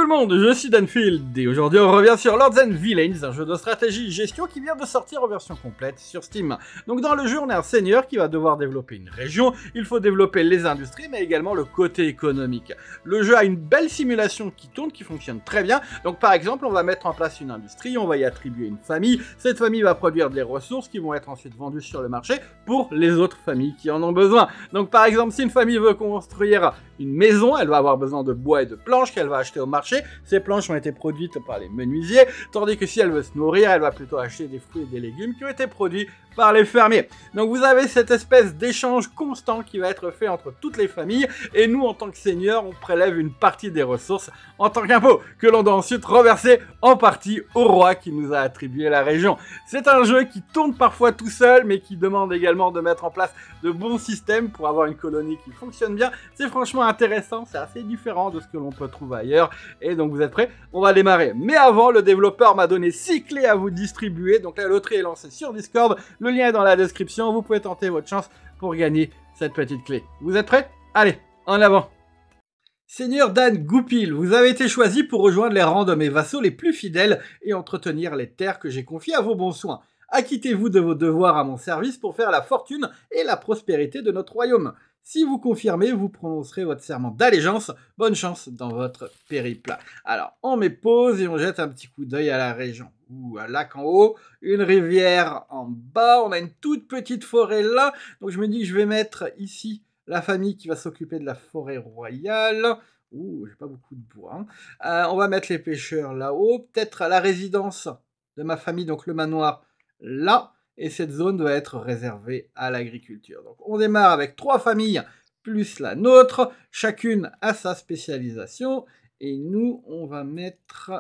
monde, je suis Danfield et aujourd'hui on revient sur Lords and Villains, un jeu de stratégie gestion qui vient de sortir en version complète sur Steam. Donc dans le jeu on est un seigneur qui va devoir développer une région, il faut développer les industries mais également le côté économique. Le jeu a une belle simulation qui tourne, qui fonctionne très bien. Donc par exemple on va mettre en place une industrie, on va y attribuer une famille, cette famille va produire des ressources qui vont être ensuite vendues sur le marché pour les autres familles qui en ont besoin. Donc par exemple si une famille veut construire une maison, elle va avoir besoin de bois et de planches qu'elle va acheter au marché. Ces planches ont été produites par les menuisiers, tandis que si elle veut se nourrir, elle va plutôt acheter des fruits et des légumes qui ont été produits par les fermiers. Donc vous avez cette espèce d'échange constant qui va être fait entre toutes les familles, et nous en tant que seigneur, on prélève une partie des ressources en tant qu'impôt, que l'on doit ensuite reverser en partie au roi qui nous a attribué la région. C'est un jeu qui tourne parfois tout seul, mais qui demande également de mettre en place de bons systèmes pour avoir une colonie qui fonctionne bien. C'est franchement intéressant, c'est assez différent de ce que l'on peut trouver ailleurs, et donc vous êtes prêts? On va démarrer. Mais avant, le développeur m'a donné 6 clés à vous distribuer, donc la loterie est lancée sur Discord, le lien est dans la description, vous pouvez tenter votre chance pour gagner cette petite clé. Vous êtes prêts? Allez, en avant! Seigneur Dan Goupil, vous avez été choisi pour rejoindre les rangs de mes vassaux les plus fidèles et entretenir les terres que j'ai confiées à vos bons soins. Acquittez-vous de vos devoirs à mon service pour faire la fortune et la prospérité de notre royaume. Si vous confirmez, vous prononcerez votre serment d'allégeance. Bonne chance dans votre périple. Alors, on met pause et on jette un petit coup d'œil à la région. Un lac en haut, une rivière en bas, on a une toute petite forêt là. Donc je me dis que je vais mettre ici la famille qui va s'occuper de la forêt royale. J'ai pas beaucoup de bois. On va mettre les pêcheurs là-haut. Peut-être la résidence de ma famille, donc le manoir là. Et cette zone doit être réservée à l'agriculture. Donc on démarre avec 3 familles plus la nôtre. Chacune a sa spécialisation. Et nous, on va mettre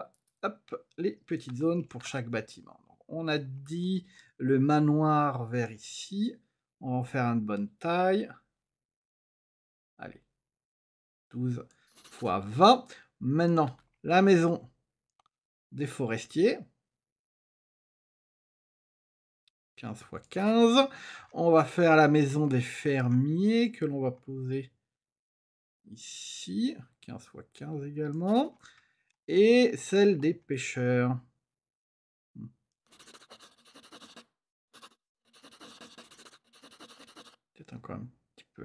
les petites zones pour chaque bâtiment. Donc, on a dit le manoir vers ici. On va en faire une bonne taille. Allez, 12 fois 20. Maintenant, la maison des forestiers. 15 fois 15. On va faire la maison des fermiers que l'on va poser ici. 15 fois 15 également. Et celle des pêcheurs. Peut-être encore un petit peu.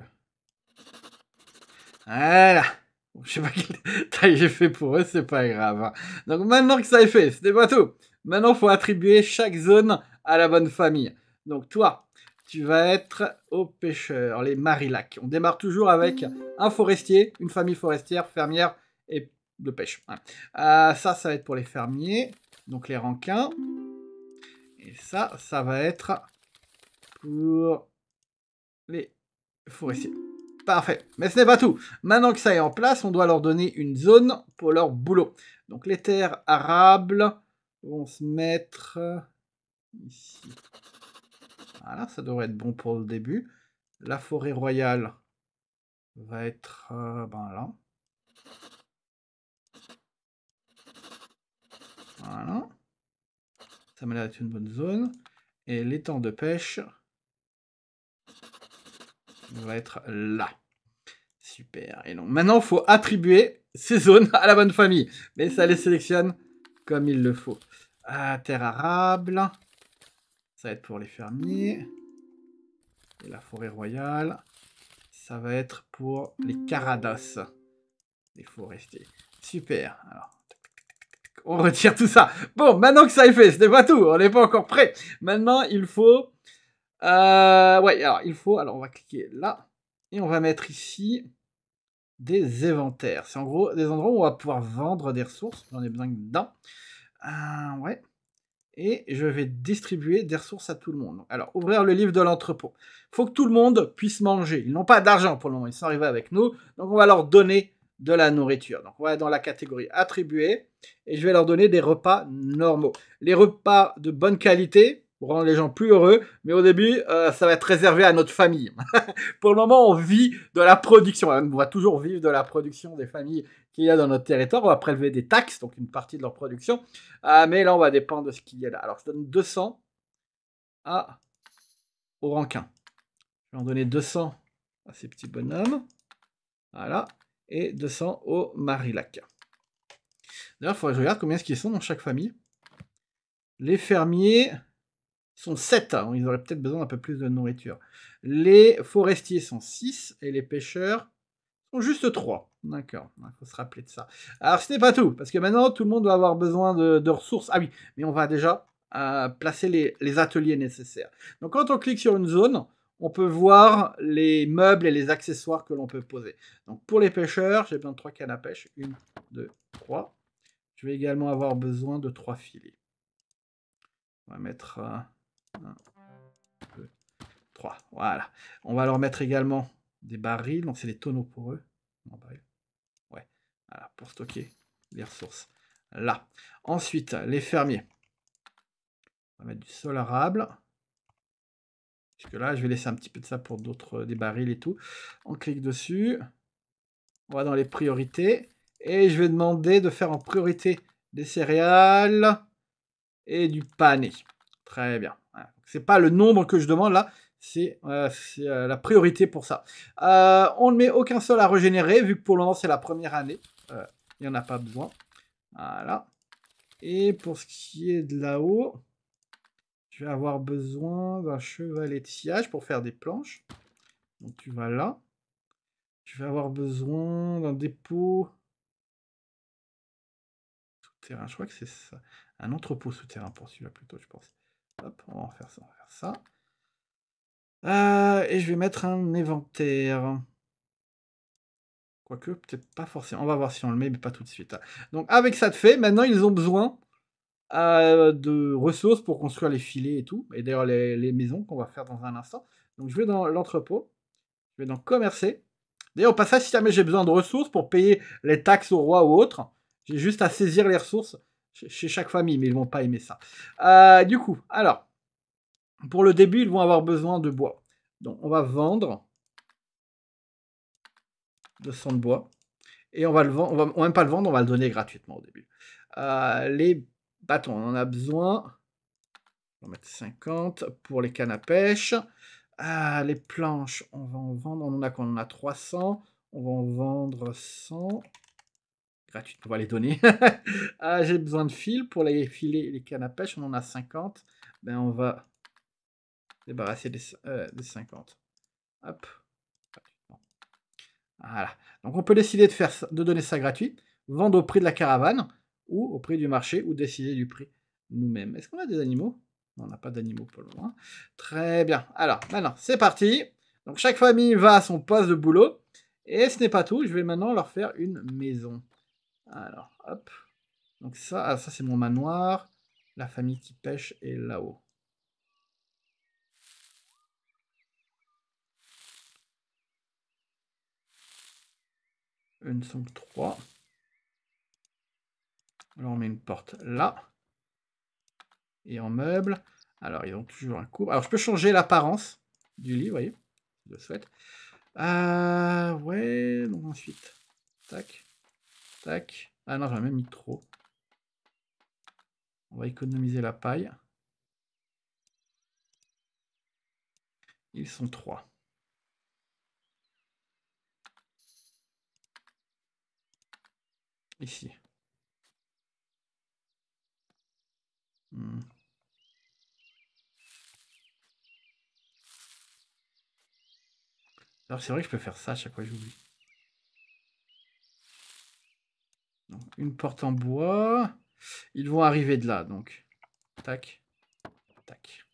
Voilà. Je sais pas quelle taille j'ai fait pour eux, c'est pas grave. Donc maintenant que ça est fait, c'était pas tout. Maintenant, il faut attribuer chaque zone à la bonne famille. Donc toi, tu vas être aux pêcheurs, les marilacs. On démarre toujours avec un forestier, une famille forestière, fermière et de pêche. Voilà. Ça va être pour les fermiers, donc les ranquins. Et ça va être pour les forestiers. Parfait, mais ce n'est pas tout. Maintenant que ça est en place, on doit leur donner une zone pour leur boulot. Donc les terres arables vont se mettre ici. Voilà, ça devrait être bon pour le début. La forêt royale va être là. Voilà. Ça m'a l'air d'être une bonne zone. Et l'étang de pêche va être là. Super. Et donc maintenant, il faut attribuer ces zones à la bonne famille. Mais ça les sélectionne comme il le faut. Terre arable. Ça va être pour les fermiers. Et la forêt royale. Ça va être pour les caradas. Les forestiers. Super. Alors, on retire tout ça. Bon, maintenant que ça est fait, ce n'est pas tout. On n'est pas encore prêt. Maintenant, il faut... Alors, on va cliquer là. Et on va mettre ici des inventaires. C'est en gros des endroits où on va pouvoir vendre des ressources. J'en ai besoin d'un. Ouais. Et je vais distribuer des ressources à tout le monde. Alors, ouvrir le livre de l'entrepôt. Il faut que tout le monde puisse manger. Ils n'ont pas d'argent pour le moment. Ils sont arrivés avec nous. Donc, on va leur donner de la nourriture. Donc, on va dans la catégorie attribuer. Et je vais leur donner des repas normaux. Les repas de bonne qualité pour rendre les gens plus heureux. Mais au début, ça va être réservé à notre famille. Pour le moment, on vit de la production. On va toujours vivre de la production des familles qu'il y a dans notre territoire. On va prélever des taxes, donc une partie de leur production. Mais là, on va dépendre de ce qu'il y a là. Alors, je donne 200 au ranquin. Je vais en donner 200 à ces petits bonhommes. Voilà. Et 200 au marilac. D'ailleurs, il faudrait que je regarde combien est-ce qu'ils sont dans chaque famille. Les fermiers sont 7, hein, ils auraient peut-être besoin d'un peu plus de nourriture. Les forestiers sont 6 et les pêcheurs sont juste 3. D'accord, il faut se rappeler de ça. Alors, ce n'est pas tout, parce que maintenant, tout le monde va avoir besoin de ressources. Ah oui, mais on va déjà placer les ateliers nécessaires. Donc, quand on clique sur une zone, on peut voir les meubles et les accessoires que l'on peut poser. Donc, pour les pêcheurs, j'ai besoin de 3 cannes à pêche. 1, 2, 3. Je vais également avoir besoin de 3 filets. On va mettre 1, 2, 3. Voilà. On va leur mettre également des barils. Donc, c'est des tonneaux pour eux. Non, barils. Ouais. Voilà, pour stocker les ressources. Là. Ensuite, les fermiers. On va mettre du sol arable. Puisque là, je vais laisser un petit peu de ça pour d'autres, des barils et tout. On clique dessus. On va dans les priorités. Et je vais demander de faire en priorité des céréales et du pané. Très bien. Voilà. C'est pas le nombre que je demande là, c'est la priorité pour ça. On ne met aucun sol à régénérer, vu que pour le moment c'est la première année. Il n'y en a pas besoin. Voilà. Et pour ce qui est de là-haut, je vais avoir besoin d'un chevalet de sciage pour faire des planches. Donc tu vas là. Je vais avoir besoin d'un dépôt souterrain. Je crois que c'est ça. Un entrepôt souterrain pour celui-là plutôt, je pense. Hop, on va en faire ça, on va faire ça. Et je vais mettre un éventaire. Quoique, peut-être pas forcément. On va voir si on le met, mais pas tout de suite. Donc, avec ça de fait, maintenant, ils ont besoin de ressources pour construire les filets et tout. Et d'ailleurs, les maisons qu'on va faire dans un instant. Donc, je vais dans l'entrepôt. Je vais dans commercer. D'ailleurs, au passage, si jamais j'ai besoin de ressources pour payer les taxes au roi ou autre, j'ai juste à saisir les ressources chez chaque famille, mais ils vont pas aimer ça. Du coup, alors, pour le début, ils vont avoir besoin de bois. Donc, on va vendre 200 de bois. Et on va le vendre, on va même pas le vendre, on va le donner gratuitement au début. Les bâtons, on en a besoin. On va mettre 50 pour les cannes à pêche. Les planches, on va en vendre. On en a quoi? On en a 300. On va en vendre 100. Gratuitement, on va les donner. J'ai besoin de fils pour les filets, les cannes à pêche. On en a 50. Ben, on va débarrasser des 50. Hop. Voilà. Donc on peut décider de donner ça gratuit, vendre au prix de la caravane, ou au prix du marché, ou décider du prix nous-mêmes. Est-ce qu'on a des animaux? Non, on n'a pas d'animaux pour le moment. Très bien. Alors, maintenant, c'est parti. Donc chaque famille va à son poste de boulot. Et ce n'est pas tout, je vais maintenant leur faire une maison. Alors, hop. Donc ça, ça c'est mon manoir. La famille qui pêche est là-haut. Une, 5, 3. Alors on met une porte là. Et en meuble. Alors, ils ont toujours un couple. Alors, je peux changer l'apparence du lit, vous voyez, si je le souhaite. Ouais, donc ensuite. Tac, tac. Ah non, j'en ai même mis trop. On va économiser la paille. Ils sont 3. Ici. Alors, c'est vrai que je peux faire ça à chaque fois, j'oublie. Une porte en bois. Ils vont arriver de là, donc. Tac, tac.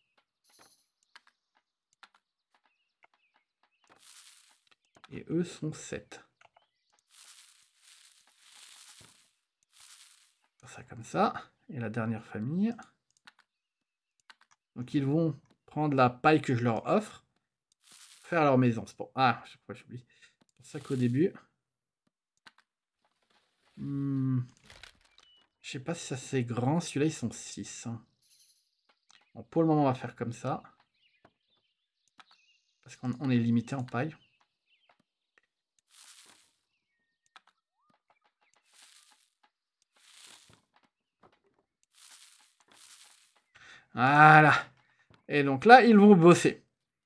Et eux sont 7. Ça comme ça. Et la dernière famille. Donc ils vont prendre la paille que je leur offre, faire leur maison. C'est pour... Ah, je sais pas, j'oublie. C'est pour ça qu'au début... je sais pas si ça c'est grand. Celui-là, ils sont 6. Bon, pour le moment, on va faire comme ça. Parce qu'on est limité en paille. Voilà. Et donc là, ils vont bosser.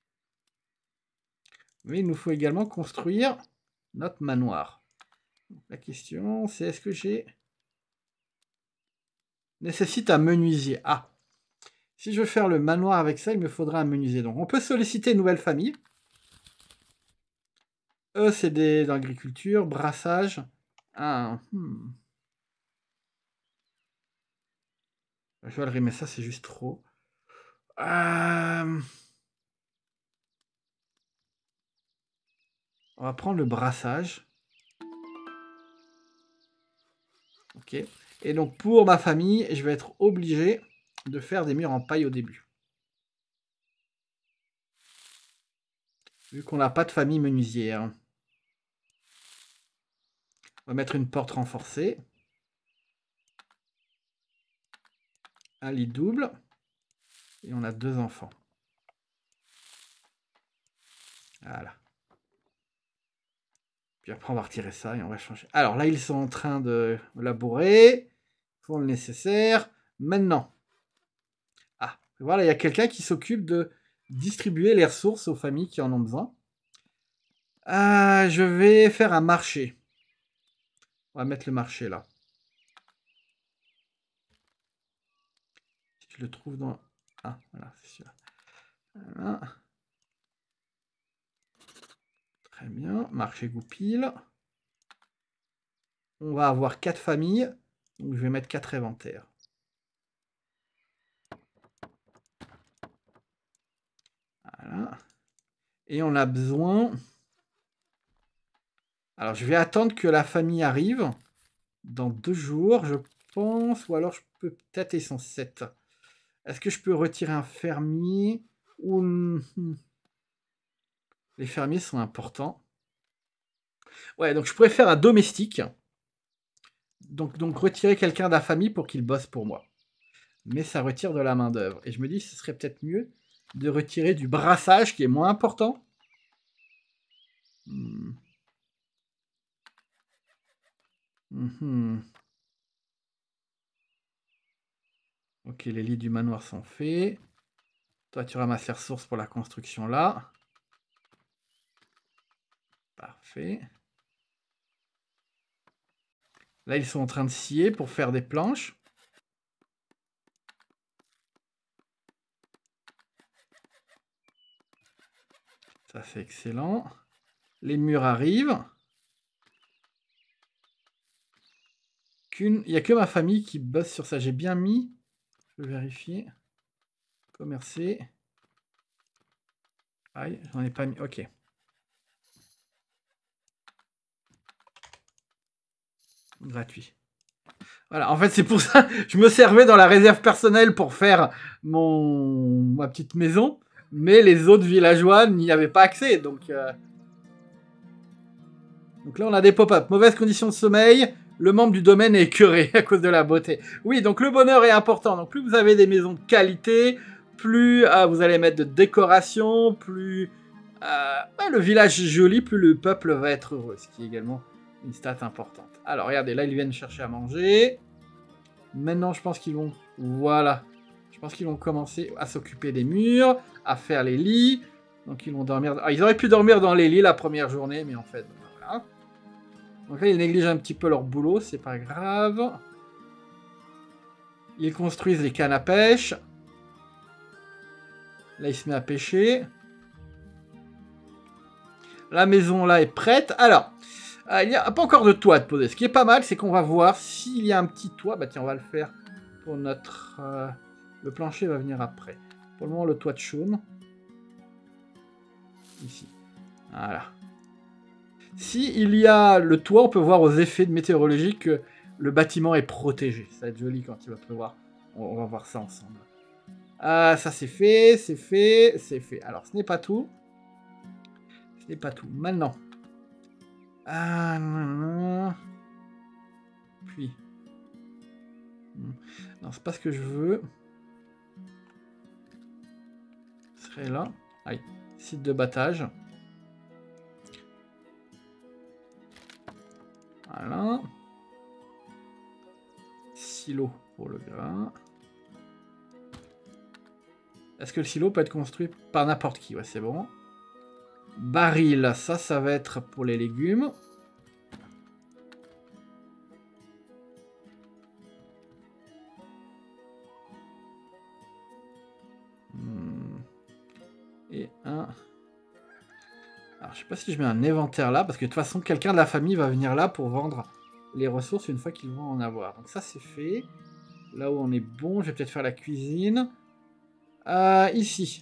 Mais il nous faut également construire notre manoir. Donc, la question, c'est est-ce que j'ai Nécessite un menuisier. Ah. Si je veux faire le manoir avec ça, il me faudra un menuisier. Donc, on peut solliciter une nouvelle famille. Eux, c'est dans l'agriculture, brassage. Ah, Joaillerie, mais ça, c'est juste trop. On va prendre le brassage. Ok. Et donc, pour ma famille, je vais être obligé de faire des murs en paille au début. Vu qu'on n'a pas de famille menuisière. On va mettre une porte renforcée. Un lit double. Et on a 2 enfants. Voilà. Puis après, on va retirer ça et on va changer. Alors là, ils sont en train de labourer. Ils font le nécessaire. Maintenant. Ah, voilà, il y a quelqu'un qui s'occupe de distribuer les ressources aux familles qui en ont besoin. Je vais faire un marché. On va mettre le marché là. Si je le trouve dans... Ah, voilà, c'est sûr. Voilà. Très bien. Marché goupil. On va avoir 4 familles. Donc je vais mettre 4 inventaires. Voilà. Et on a besoin... Alors je vais attendre que la famille arrive. Dans 2 jours, je pense. Ou alors je peux peut-être... Ils sont 7. Est-ce que je peux retirer un fermier ou... Les fermiers sont importants. Ouais, donc je pourrais faire un domestique. Donc retirer quelqu'un de la famille pour qu'il bosse pour moi. Mais ça retire de la main d'œuvre. Et je me dis, ce serait peut-être mieux de retirer du brassage qui est moins important. Ok, les lits du manoir sont faits. Toi, tu ramasses les ressources pour la construction là. Parfait. Là, ils sont en train de scier pour faire des planches. Ça, c'est excellent. Les murs arrivent. Il n'y a que ma famille qui bosse sur ça. J'ai bien mis. Je peux vérifier. Commercer. Aïe, j'en ai pas mis. Ok. Gratuit. Voilà, en fait, c'est pour ça je me servais dans la réserve personnelle pour faire ma petite maison, mais les autres villageois n'y avaient pas accès. Donc là, on a des pop-up. Mauvaise condition de sommeil. Le membre du domaine est écœuré à cause de la beauté. Oui, donc le bonheur est important. Donc plus vous avez des maisons de qualité, plus vous allez mettre de décoration, plus le village est joli, plus le peuple va être heureux. Ce qui est également une stat importante. Alors regardez, là ils viennent chercher à manger. Maintenant, je pense qu'ils vont... Voilà. Je pense qu'ils vont commencer à s'occuper des murs, à faire les lits. Donc, ils vont dormir... Ah, ils auraient pu dormir dans les lits la première journée, mais en fait, voilà. Donc là, ils négligent un petit peu leur boulot, c'est pas grave. Ils construisent les cannes à pêche. Là, il se met à pêcher. La maison, là, est prête. Alors, il n'y a pas encore de toit à poser. Ce qui est pas mal, c'est qu'on va voir s'il y a un petit toit. Bah tiens, on va le faire pour notre... Le plancher va venir après. Pour le moment, le toit de chaume. Ici. Voilà. Si il y a le toit, on peut voir aux effets météorologiques que le bâtiment est protégé. Ça va être joli quand il va pleuvoir. On va voir ça ensemble. Ça c'est fait, c'est fait, c'est fait. Alors, ce n'est pas tout. Ce n'est pas tout. Maintenant. Puis. Non, c'est pas ce que je veux. Ce serait là. Allez, site de battage. Voilà. Silo pour le grain. Est-ce que le silo peut être construit par n'importe qui? Ouais, c'est bon. Baril, ça va être pour les légumes. Et un... Alors, je sais pas si je mets un inventaire là, parce que de toute façon, quelqu'un de la famille va venir là pour vendre les ressources une fois qu'ils vont en avoir. Donc ça, c'est fait. Là où on est bon, je vais peut-être faire la cuisine. Ici.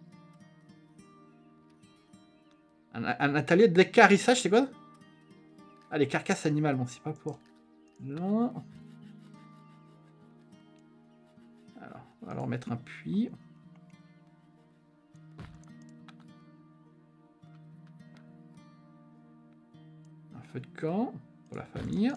Un atelier d'écarissage, c'est quoi? Ah, les carcasses animales, bon, c'est pas pour... Non. Alors, on va leur mettre un puits. Un feu de camp pour la famille.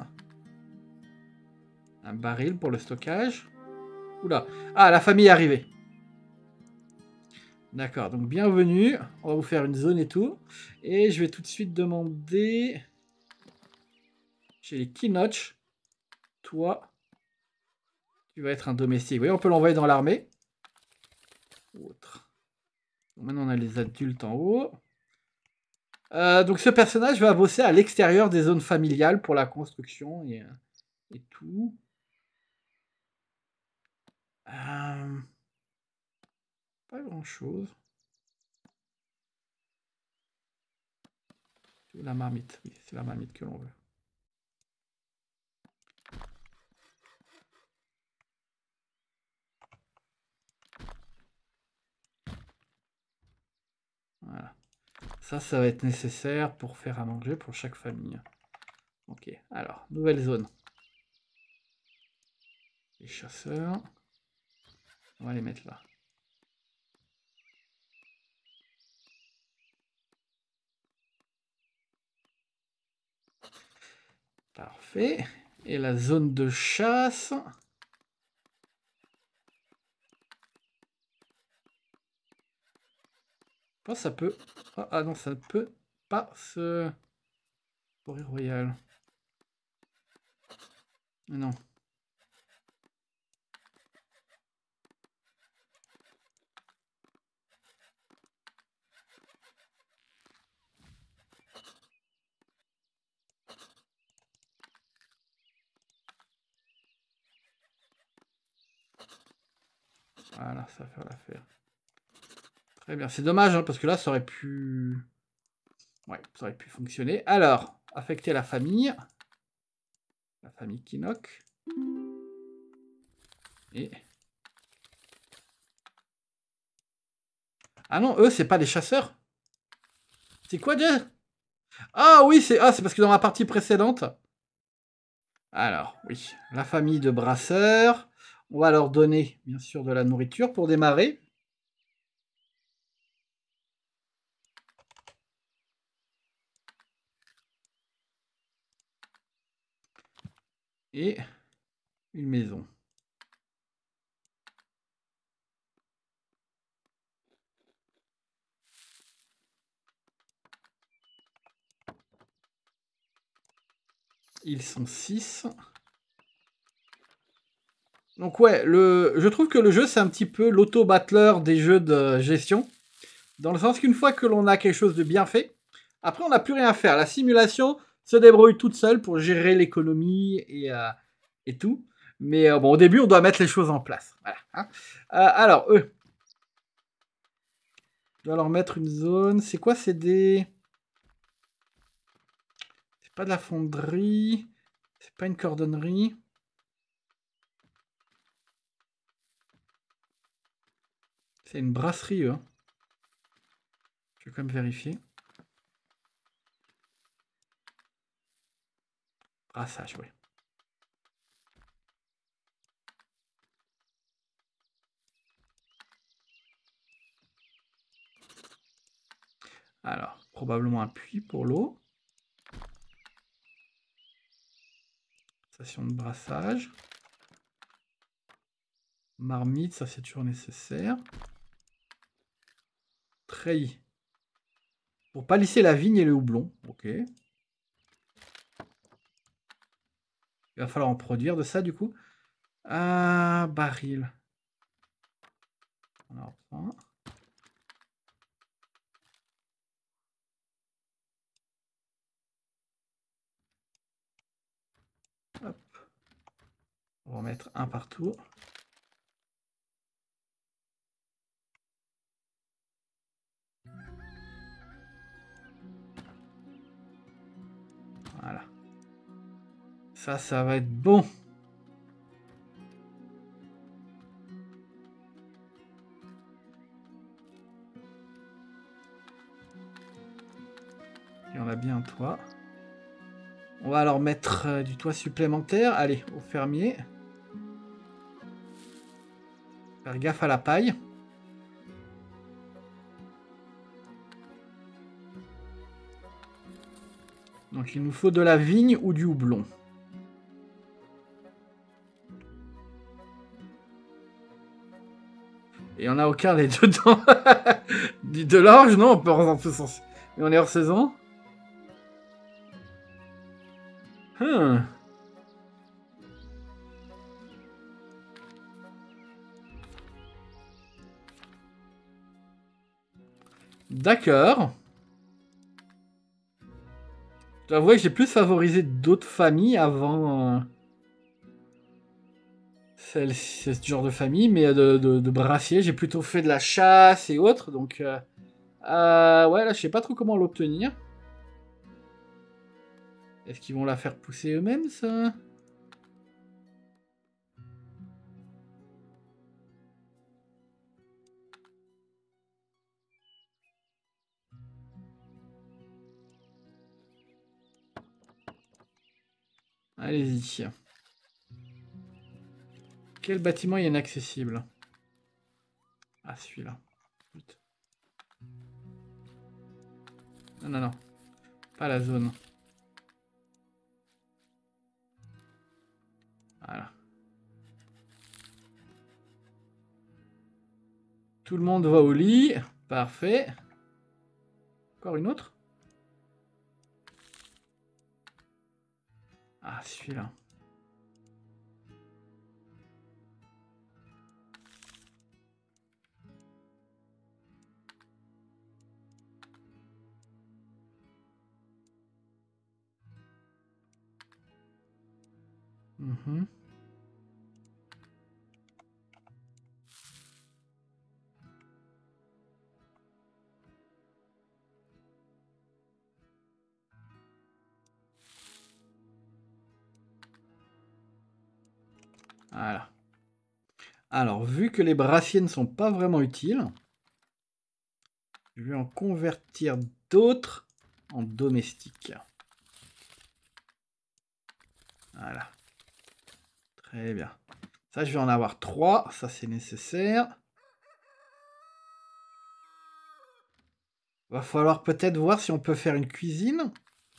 Un baril pour le stockage. Oula. Ah, la famille est arrivée. D'accord, donc bienvenue. On va vous faire une zone et tout. Et je vais tout de suite demander... Chez les Kinoch. Toi, tu vas être un domestique. Vous voyez, on peut l'envoyer dans l'armée. Autre. Donc maintenant, on a les adultes en haut. Donc ce personnage va bosser à l'extérieur des zones familiales pour la construction et tout. Pas grand chose. La marmite, oui, c'est la marmite que l'on veut. Voilà. Ça va être nécessaire pour faire à manger pour chaque famille. Ok, alors, nouvelle zone. Les chasseurs. On va les mettre là. Parfait. Et la zone de chasse. Je pense que ça peut... Ah non, ça ne peut pas se... Forêt royale. Non. Voilà, ça va faire l'affaire. Très bien. C'est dommage, hein, parce que là, ça aurait pu... Ouais, ça aurait pu fonctionner. Alors, affecter la famille. La famille Kinok. Et... Ah non, eux, c'est pas des chasseurs. C'est quoi déjà? Ah oui, c'est parce que dans la partie précédente... Alors, oui, la famille de brasseurs. On va leur donner, bien sûr, de la nourriture pour démarrer. Et une maison. Ils sont 6. Donc ouais, je trouve que le jeu, c'est un petit peu l'auto-battleur des jeux de gestion. Dans le sens qu'une fois que l'on a quelque chose de bien fait, après, on n'a plus rien à faire. La simulation se débrouille toute seule pour gérer l'économie et tout. Mais bon, au début, on doit mettre les choses en place. Voilà, hein. Alors, eux. Je dois leur mettre une zone. C'est quoi? C'est des... C'est pas de la fonderie. C'est pas une cordonnerie. C'est une brasserie, eux. Je vais quand même vérifier. Brassage, oui. Alors, probablement un puits pour l'eau. Station de brassage. Marmite, ça c'est toujours nécessaire. Treillis. Pour palisser la vigne et le houblon. Ok. Il va falloir en produire de ça du coup. Baril. On en reprend. Hop. On va en mettre un partout. Ça va être bon. Et on a bien un toit. On va alors mettre du toit supplémentaire. Allez, au fermier. Faire gaffe à la paille. Donc il nous faut de la vigne ou du houblon. Et on n'a aucun des deux dedans. De l'orge, non, on peut en tout sens. Mais on est hors saison. D'accord. Je dois avouer que j'ai plus favorisé d'autres familles avant ce genre de famille, mais de brassier. J'ai plutôt fait de la chasse et autres, donc ouais, là, je sais pas trop comment l'obtenir. Est-ce qu'ils vont la faire pousser eux-mêmes, ça? Allez-y. Quel bâtiment est inaccessible? Ah, celui-là. Non, non, non. Pas la zone. Voilà. Tout le monde va au lit. Parfait. Encore une autre? Ah, celui-là. Mhm. Voilà. Alors, vu que les brassiers ne sont pas vraiment utiles, je vais en convertir d'autres en domestiques. Voilà. Très bien. Ça, je vais en avoir 3. Ça, c'est nécessaire. Va falloir peut-être voir si on peut faire une cuisine,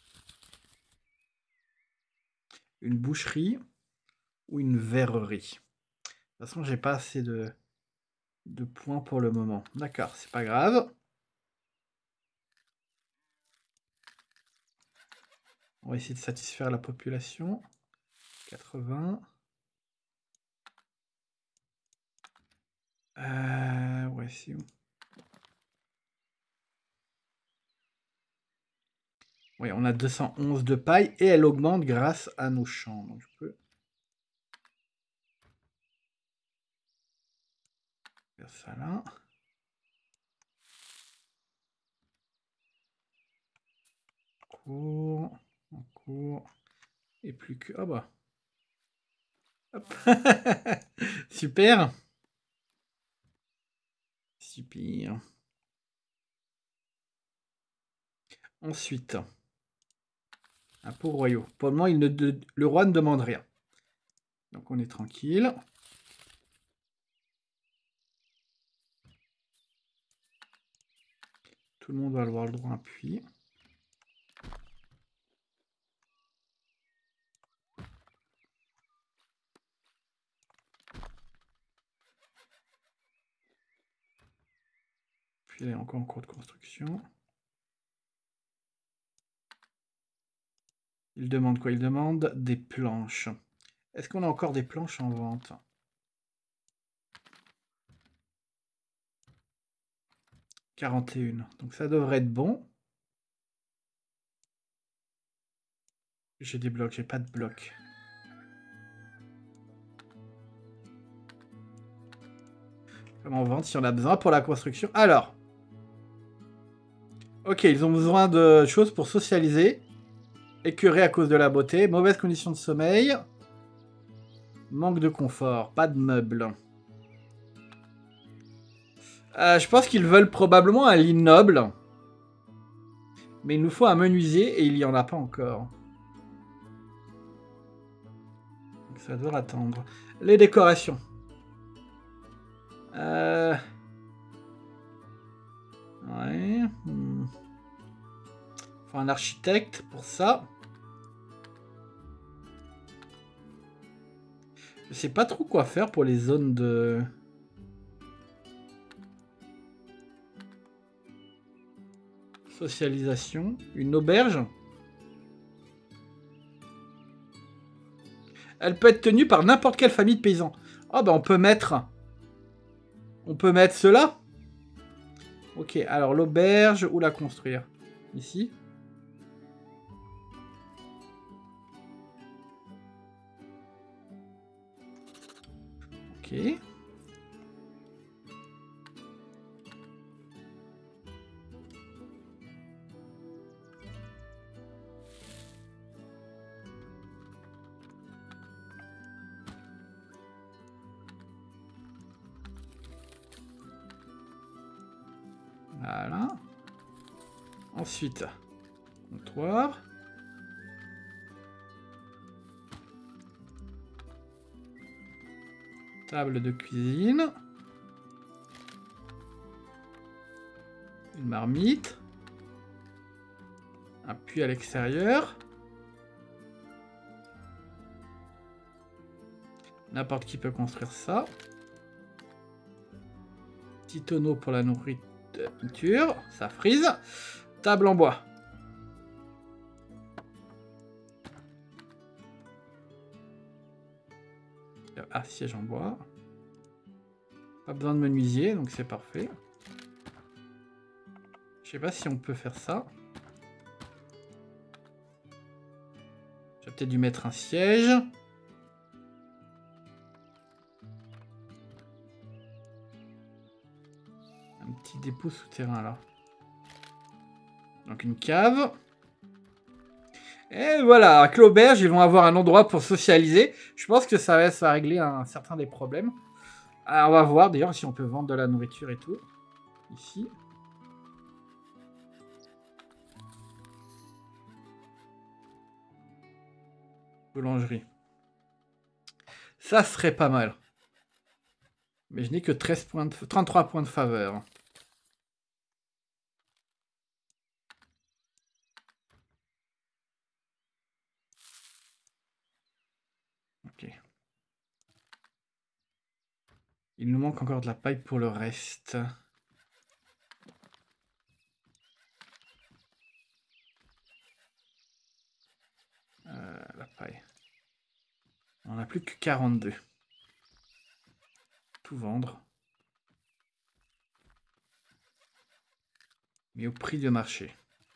une boucherie ou une verrerie. De toute façon, j'ai pas assez de points pour le moment. D'accord, c'est pas grave. On va essayer de satisfaire la population. 80. Ouais, c'est où? Oui, on a 211 de paille et elle augmente grâce à nos champs. Donc je peux faire ça là. En cours. Et plus que... Ah bah. Hop. Super. Super. Ensuite, un pot royaux. Pour le moment, le roi ne demande rien. Donc on est tranquille. Tout le monde va avoir le droit à un puits. Puis il est encore en cours de construction. Il demande quoi? Il demande des planches. Est-ce qu'on a encore des planches en vente? 41. Donc ça devrait être bon. J'ai des blocs, j'ai pas de blocs. Comment vendre si on a besoin pour la construction? Alors. Ok, ils ont besoin de choses pour socialiser. Écœuré à cause de la beauté. Mauvaise condition de sommeil. Manque de confort. Pas de meubles. Je pense qu'ils veulent probablement un lit noble. Mais il nous faut un menuisier et il n'y en a pas encore. Donc ça doit attendre. Les décorations. Ouais. Faut un architecte pour ça. Je sais pas trop quoi faire pour les zones de... Socialisation. Une auberge. Elle peut être tenue par n'importe quelle famille de paysans. Ah bah on peut mettre... On peut mettre cela. Ok, alors l'auberge, où la construire? Ici. Ok. Voilà. Ensuite, comptoir. Table de cuisine. Une marmite. Un puits à l'extérieur. N'importe qui peut construire ça. Petit tonneau pour la nourriture. Ça frise. Table en bois. Ah, siège en bois. Pas besoin de menuisier, donc c'est parfait. Je sais pas si on peut faire ça. J'ai peut-être dû mettre un siège. Un petit dépôt souterrain là. Donc une cave. Et voilà, avec l'auberge, ils vont avoir un endroit pour socialiser. Je pense que ça va régler un certain des problèmes. Alors, on va voir d'ailleurs si on peut vendre de la nourriture et tout. Ici. Boulangerie. Ça serait pas mal. Mais je n'ai que 33 points de faveur. Ok. Il nous manque encore de la paille pour le reste. La paille. On n'a plus que 42. Tout vendre. Mais au prix de marché.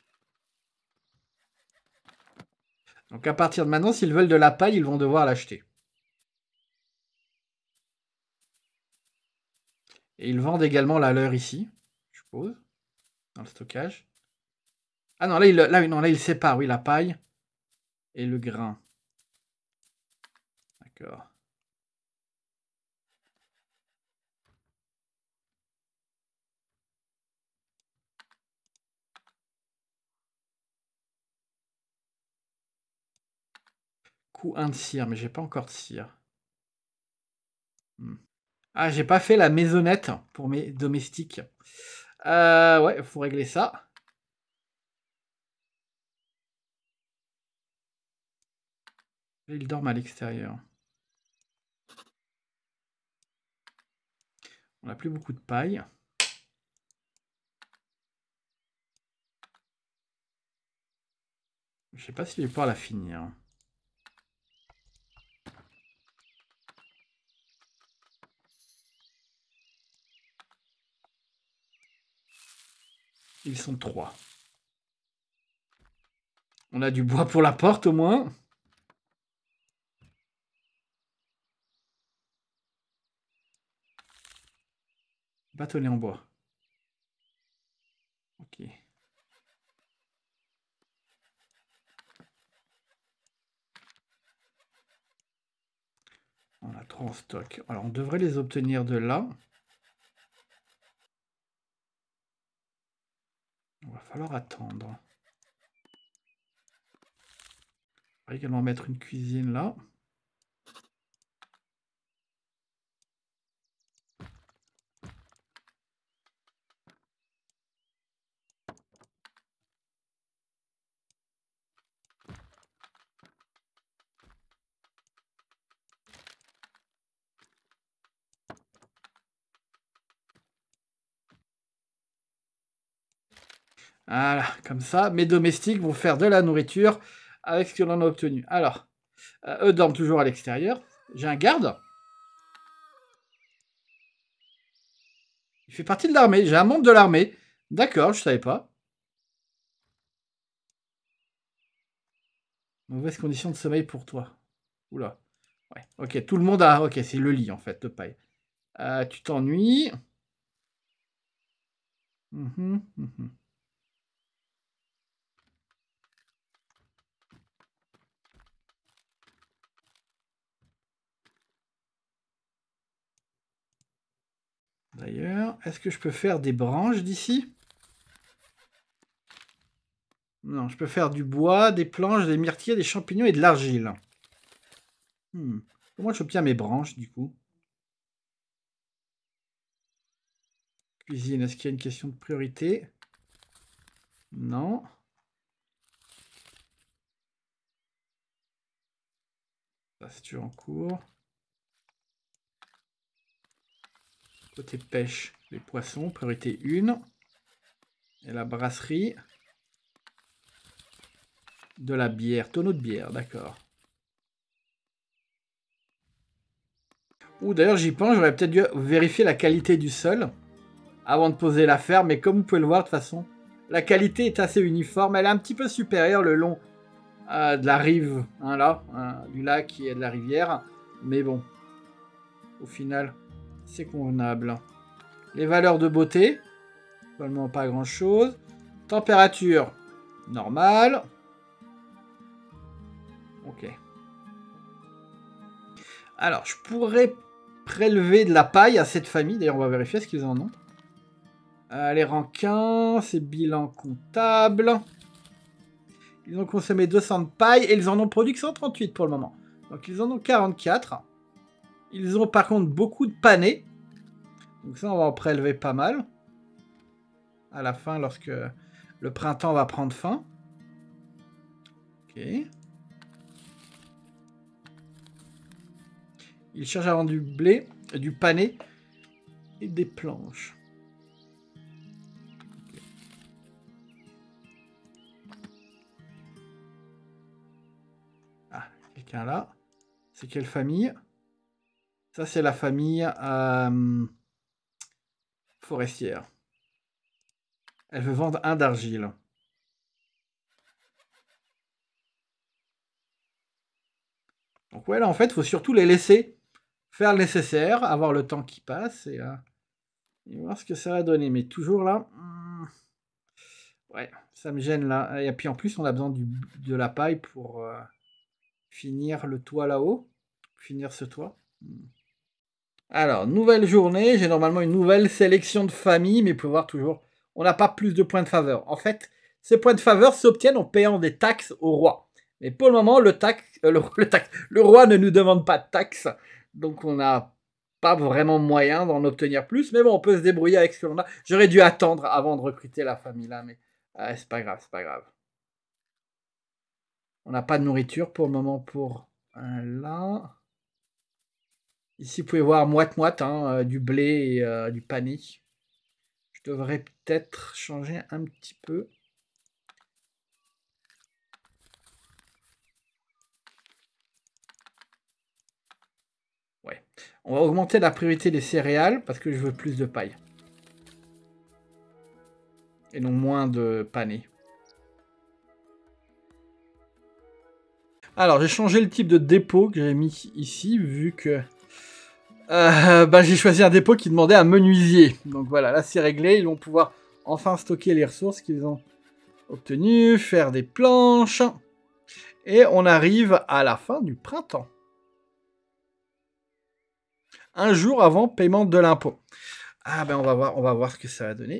Donc à partir de maintenant, s'ils veulent de la paille, ils vont devoir l'acheter. Et ils vendent également la leur ici, je suppose, dans le stockage. Ah non, là, il sépare, oui, la paille et le grain. D'accord. Coût 1 de cire, mais j'ai pas encore de cire. Ah, j'ai pas fait la maisonnette pour mes domestiques. Ouais, faut régler ça. Ils dorment à l'extérieur. On n'a plus beaucoup de paille. Je sais pas si je vais pouvoir la finir. Ils sont 3. On a du bois pour la porte au moins. Bâtonnet en bois. Ok. On a 3 en stock. Alors, on devrait les obtenir de là. Il va falloir attendre. On va également mettre une cuisine là. Voilà, comme ça, mes domestiques vont faire de la nourriture avec ce que l'on a obtenu. Alors, eux dorment toujours à l'extérieur. J'ai un garde. Il fait partie de l'armée. J'ai un membre de l'armée. D'accord, je savais pas. Mauvaise condition de sommeil pour toi. Oula. Ouais, ok, tout le monde a... Ok, c'est le lit, en fait, de paille. Tu t'ennuies. D'ailleurs, est-ce que je peux faire des branches d'ici? Non, je peux faire du bois, des planches, des myrtilles, des champignons et de l'argile. Comment j'obtiens mes branches, du coup? Cuisine, est-ce qu'il y a une question de priorité? Non. Ça, c'est toujours en cours. Côté pêche, les poissons, priorité 1. Et la brasserie. De la bière, tonneau de bière, d'accord. Ou d'ailleurs, j'y pense, j'aurais peut-être dû vérifier la qualité du sol avant de poser la ferme. Mais comme vous pouvez le voir, de toute façon, la qualité est assez uniforme. Elle est un petit peu supérieure le long de la rive, hein, là, du lac et de la rivière. Mais bon, au final, c'est convenable. Les valeurs de beauté, vraiment pas grand-chose. Température, normale. Ok. Alors, je pourrais prélever de la paille à cette famille. D'ailleurs, on va vérifier ce qu'ils en ont. Les ranquins, c'est bilan comptable. Ils ont consommé 200 de paille et ils en ont produit que 138 pour le moment. Donc, ils en ont 44. Ils ont par contre beaucoup de panais. Donc ça, on va en prélever pas mal. À la fin, lorsque le printemps va prendre fin. Ok. Ils cherchent à vendre du blé, du pané et des planches. Okay. Ah, quelqu'un là. C'est quelle famille? Ça, c'est la famille forestière. Elle veut vendre un d'argile. Donc ouais, là, en fait, il faut surtout les laisser faire le nécessaire, avoir le temps qui passe et voir ce que ça va donner. Mais toujours là... ouais, ça me gêne là. Et puis en plus, on a besoin de la paille pour finir le toit là-haut. Finir ce toit. Alors, nouvelle journée. J'ai normalement une nouvelle sélection de familles, mais vous pouvez voir toujours, on n'a pas plus de points de faveur. En fait, ces points de faveur s'obtiennent en payant des taxes au roi. Mais pour le moment, le roi ne nous demande pas de taxes. Donc, on n'a pas vraiment moyen d'en obtenir plus. Mais bon, on peut se débrouiller avec ce que l'on a. J'aurais dû attendre avant de recruter la famille là, mais c'est pas grave, c'est pas grave. On n'a pas de nourriture pour le moment pour là. Ici, vous pouvez voir moite-moite, hein, du blé et du pané. Je devrais peut-être changer un petit peu. Ouais. On va augmenter la priorité des céréales parce que je veux plus de paille. Et non moins de pané. Alors, j'ai changé le type de dépôt que j'ai mis ici, vu que j'ai choisi un dépôt qui demandait un menuisier. Donc voilà, là c'est réglé. Ils vont pouvoir enfin stocker les ressources qu'ils ont obtenues, faire des planches. Et on arrive à la fin du printemps. un jour avant paiement de l'impôt. Ah ben on va voir ce que ça va donner.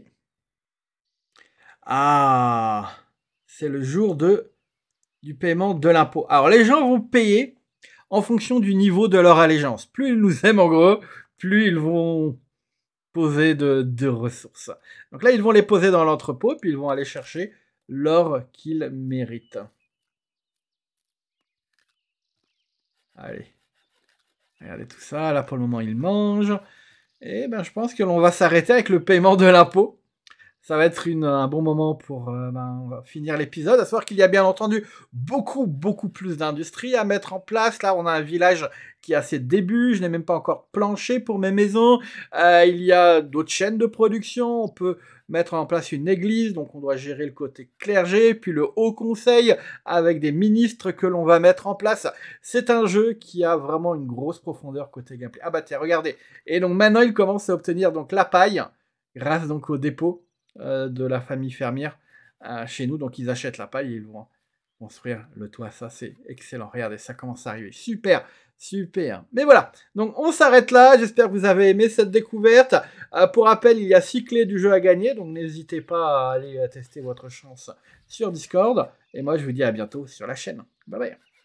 Ah, c'est le jour du paiement de l'impôt. Alors les gens vont payer en fonction du niveau de leur allégeance. Plus ils nous aiment en gros, plus ils vont poser de ressources. Donc là, ils vont les poser dans l'entrepôt, puis ils vont aller chercher l'or qu'ils méritent. Allez, regardez tout ça. Là, pour le moment, ils mangent. Et ben, je pense que l'on va s'arrêter avec le paiement de l'impôt. Ça va être un bon moment pour on va finir l'épisode. À savoir qu'il y a bien entendu beaucoup plus d'industries à mettre en place. Là, on a un village qui a ses débuts. Je n'ai même pas encore planché pour mes maisons. Il y a d'autres chaînes de production. On peut mettre en place une église. Donc, on doit gérer le côté clergé. Puis le haut conseil avec des ministres que l'on va mettre en place. C'est un jeu qui a vraiment une grosse profondeur côté gameplay. Ah bah tiens, regardez. Et donc, maintenant, il commence à obtenir donc la paille grâce donc au dépôt de la famille fermière chez nous. Donc ils achètent la paille et ils vont construire le toit. Ça, c'est excellent. Regardez, ça commence à arriver. Super, super. Mais voilà, donc on s'arrête là. J'espère que vous avez aimé cette découverte. Pour rappel, il y a 6 clés du jeu à gagner. Donc n'hésitez pas à aller tester votre chance sur Discord. Et moi, je vous dis à bientôt sur la chaîne. Bye bye.